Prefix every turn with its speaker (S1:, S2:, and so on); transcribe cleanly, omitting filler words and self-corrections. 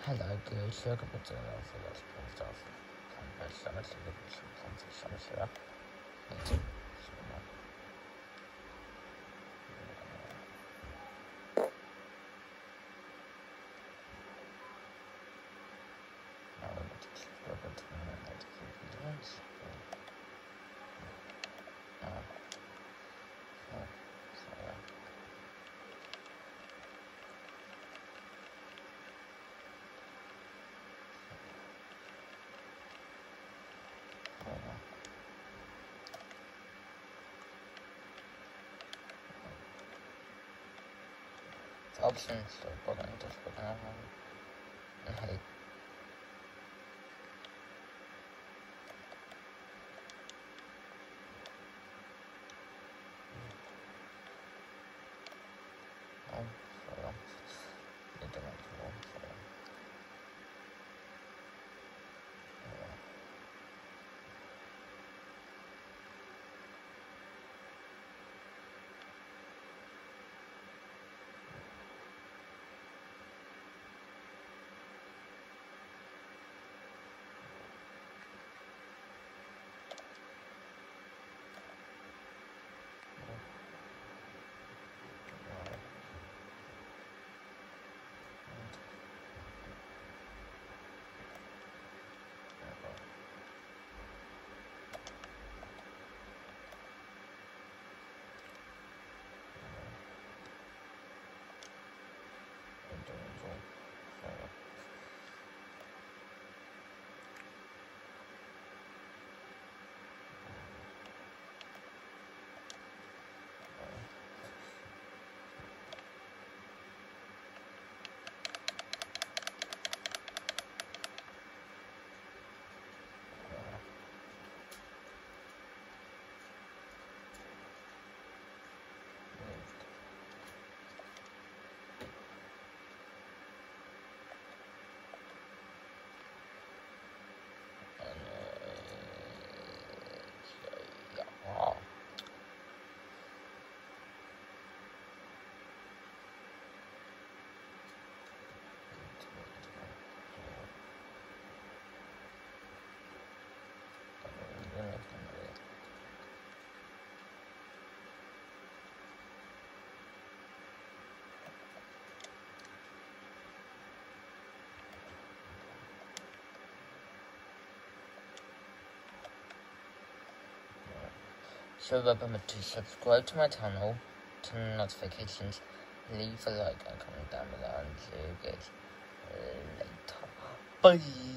S1: Hello, good. Welcome back to another Let's Play stuff. Come back, Summit, Summit, options, so button, touch button, and height. So remember to subscribe to my channel, turn on notifications, leave a like and comment down below, and see you guys later. Bye!